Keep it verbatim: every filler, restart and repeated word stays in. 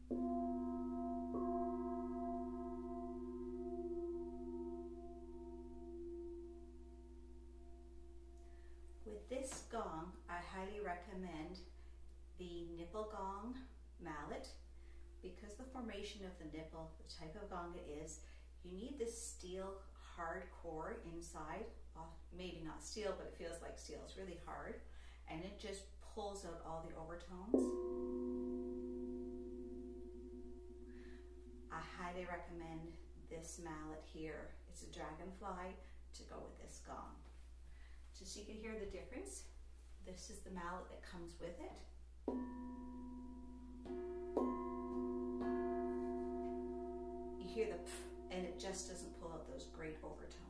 With this gong, I highly recommend the Nipple Gong mallet because the formation of the nipple, the type of gong it is, you need this steel hard core inside. Well, maybe not steel, but it feels like steel. It's really hard, and it just pulls out all the overtones. I highly recommend this mallet here. It's a Dragonfly to go with this gong. Just so you can hear the difference, this is the mallet that comes with it. You hear the pff, and it just doesn't pull out those great overtones.